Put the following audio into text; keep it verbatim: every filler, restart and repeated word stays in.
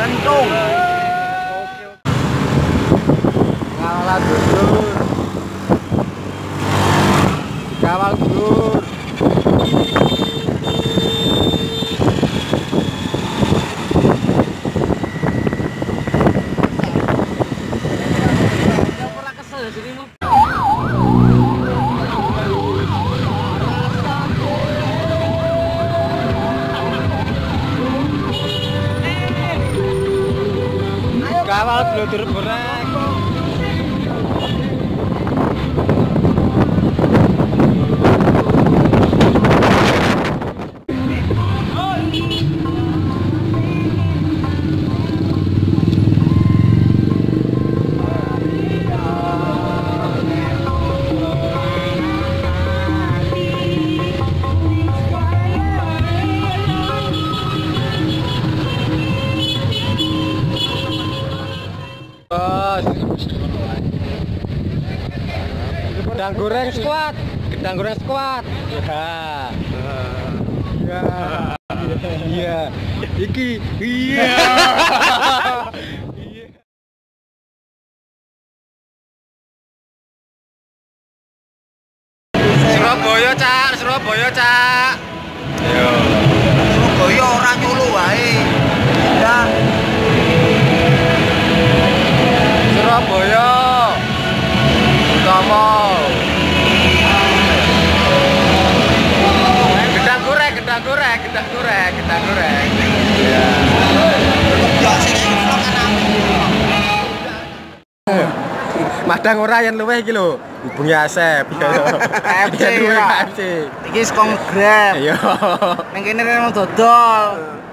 Kentung. Kawal Dur. Kawal Dur. Kawal blodur borek. Gedang goreng squad, gedang goreng squad. Ya. Ya. Iya. Iki. Iya. Surabaya, Cak, Surabaya, Cak. Yo. Surabaya ora nyulu wae. Ya. Surabaya. Utama. Gedang goreng, gedang goreng, gedang goreng, gedang goreng. Iya. Ya sing vlog kan aku. Madang ora yen luweh iki lho. Hubungi Asep. K F C. Iki skong Grab. Iya. Ning kene rene dodol.